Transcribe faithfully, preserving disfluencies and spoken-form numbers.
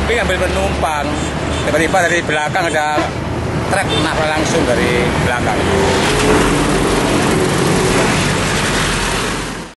samping ambil penumpang. Tiba-tiba dari belakang ada truk nabrak langsung dari belakang.